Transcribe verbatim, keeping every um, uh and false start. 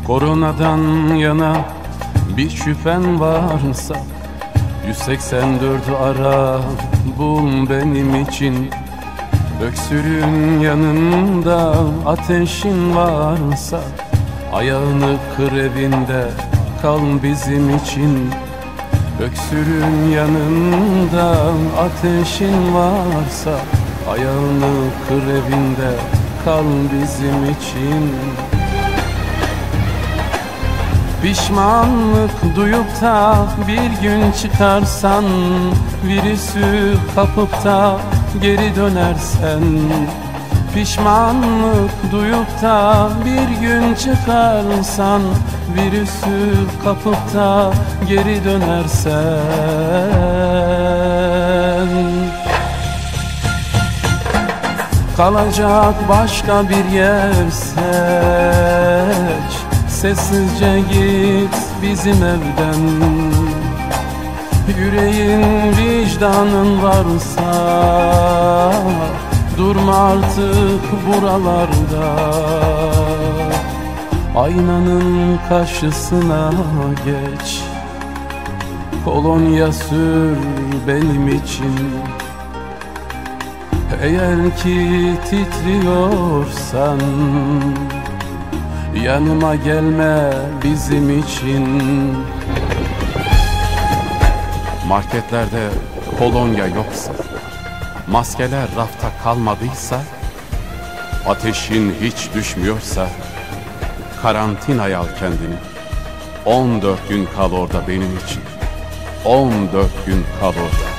Koronadan yana bir şüphen varsa yüz seksen dördü ara bul benim için. Öksürüğün yanında ateşin varsa ayağını kır, evinde kal bizim için. Öksürüğün yanında ateşin varsa ayağını kır, evinde kal bizim için. Pişmanlık duyup da bir gün çıkarsan, virüsü kapıp da geri dönersen. Pişmanlık duyup da bir gün çıkarsan, virüsü kapıp da geri dönersen. Kalacak başka bir yer seç, sessizce git bizim evden. Yüreğin, vicdanın varsa durma artık buralarda. Aynanın karşısına geç, kolonya sür benim için. Eğer ki titriyorsan yanıma gelme bizim için. Marketlerde kolonya yoksa, maskeler rafta kalmadıysa, ateşin hiç düşmüyorsa karantinaya al kendini. On dört gün kal orada benim için. On dört gün kal orada.